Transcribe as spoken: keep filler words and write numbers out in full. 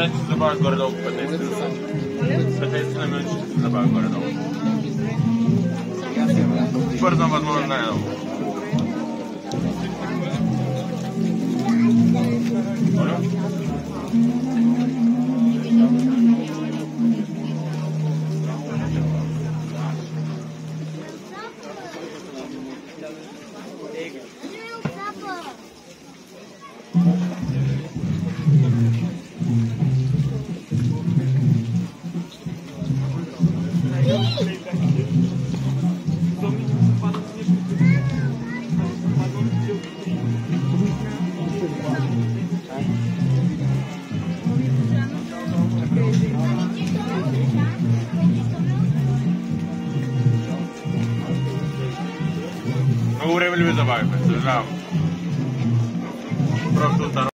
minute ще се забавят горе-долу петнайсет минути. петнайсет на минути ще се забавят горе-долу. Бързам възможно най-долу. Много време ли ви забавихме? Съжалявам. Просто